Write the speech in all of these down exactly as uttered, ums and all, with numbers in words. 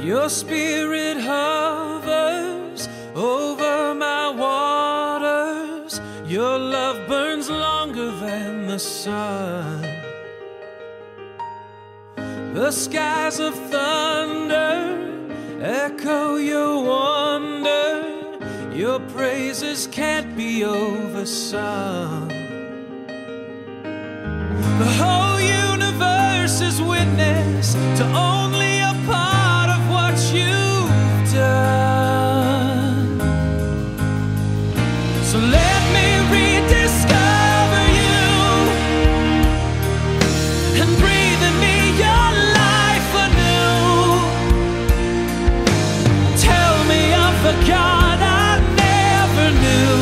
Your spirit hovers over my waters. Your love burns longer than the sun. The skies of thunder echo your wonder. Your praises can't be oversung. The whole universe is witness to only a part of what you've done. So let me rediscover you and breathe in me your life anew. Tell me of the God I never knew.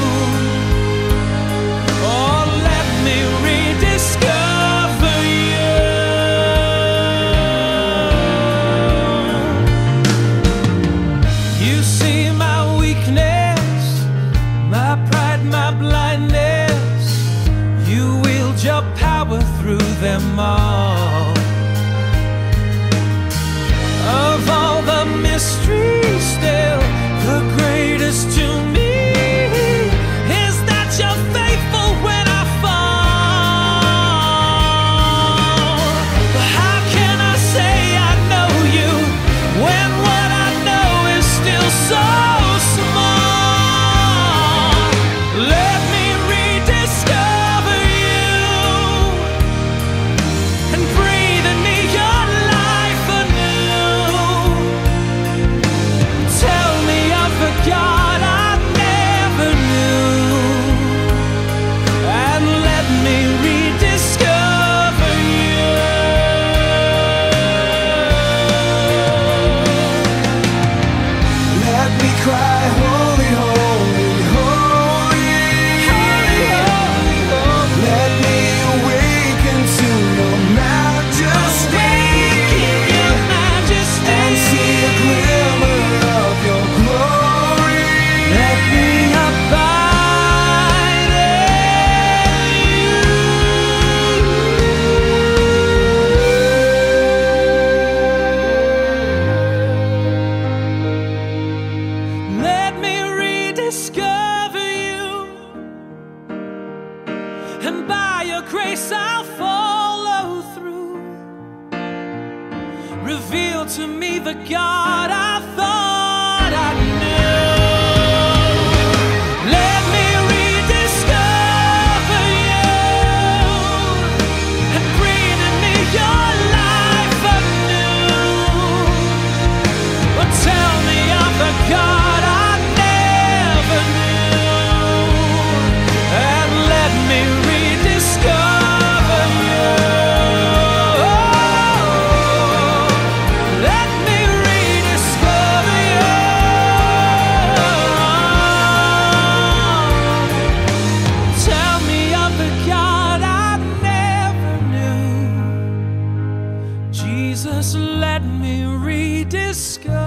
Oh, let me rediscover. Your power through them all. Of all the mysteries, still the greatest to me is that you're faithful when I fall. But how can I say I know you when what I know is still so small? Let me rediscover you and breathe in me your life anew. Tell me of the God I never knew, and let me rediscover you. Let me cry, holy, holy, holy, holy, holy, holy. Let me awaken to your majesty, Your majesty, and see a glimmer of your glory. let me abide in you. Let me rediscover you, and by your grace I'll follow through. Reveal to me the God I thought I knew. Let me rediscover you and breathe in me your life anew. But tell me of the God I never knew, and let me rediscover you. Let me rediscover you. Tell me of the God I never knew. Jesus, let me rediscover